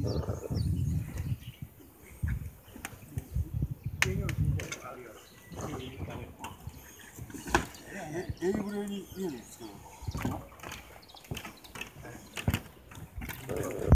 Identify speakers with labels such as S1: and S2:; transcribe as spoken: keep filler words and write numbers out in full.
S1: 英語に言うんですけど。